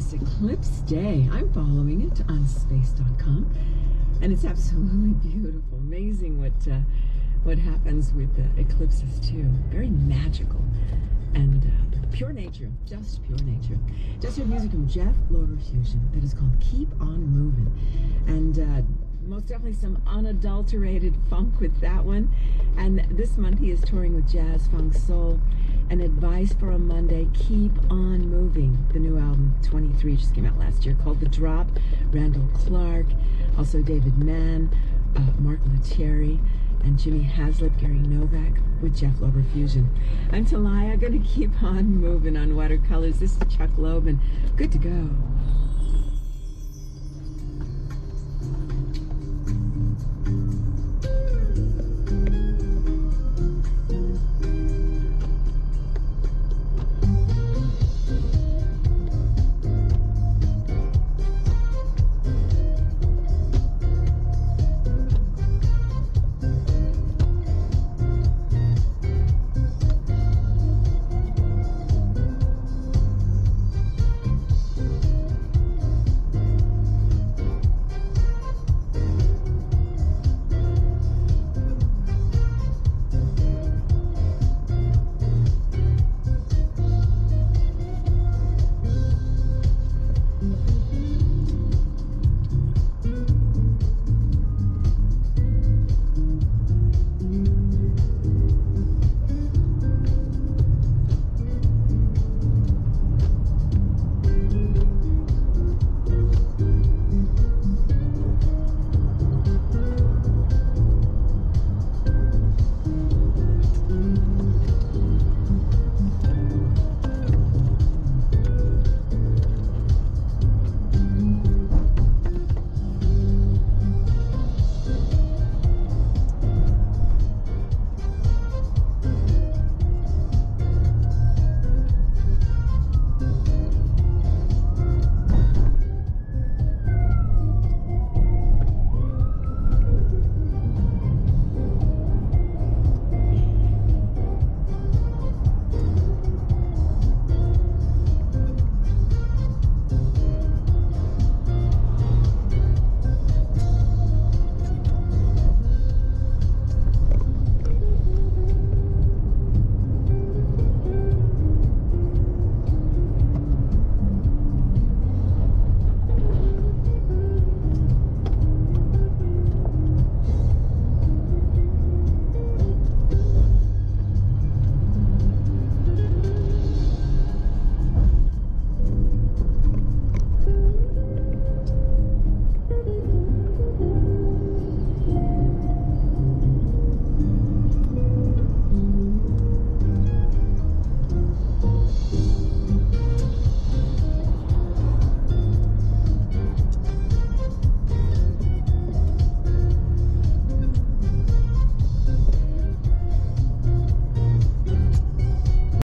this eclipse day. I'm following it on space.com, and it's absolutely beautiful. Amazing what happens with eclipses too. Very magical and pure nature, just pure nature. Just heard music from Jeff Lorber Fusion that is called Keep On Moving, and most definitely some unadulterated funk with that one. And this month he is touring with Jazz Funk Soul. And Advice for a Monday, Keep On Moving. The new album 23 just came out last year, called The Drop. Randall Clark, also David Mann, Mark Lettieri, and Jimmy Haslip, Gary Novak with Jeff Lorber Fusion. I'm Talaya, gonna keep on moving on Watercolors. This is Chuck Loeb, and good to go.